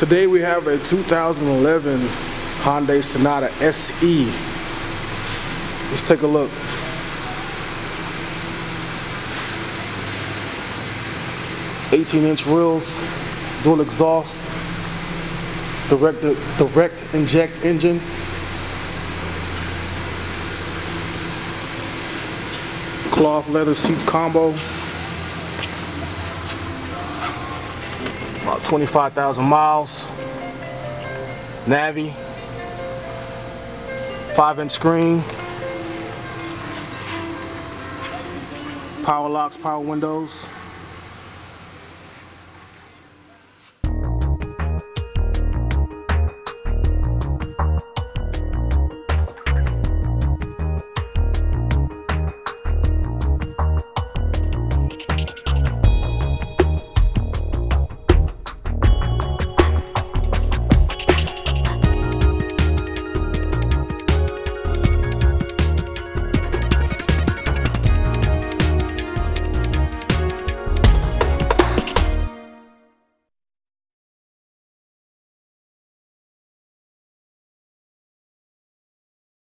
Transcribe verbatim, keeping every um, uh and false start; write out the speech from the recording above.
Today we have a two thousand eleven Hyundai Sonata S E. Let's take a look. eighteen inch wheels, dual exhaust, direct, direct inject engine. Cloth leather seats combo. About twenty-five thousand miles. Navi. five inch screen. Power locks, power windows.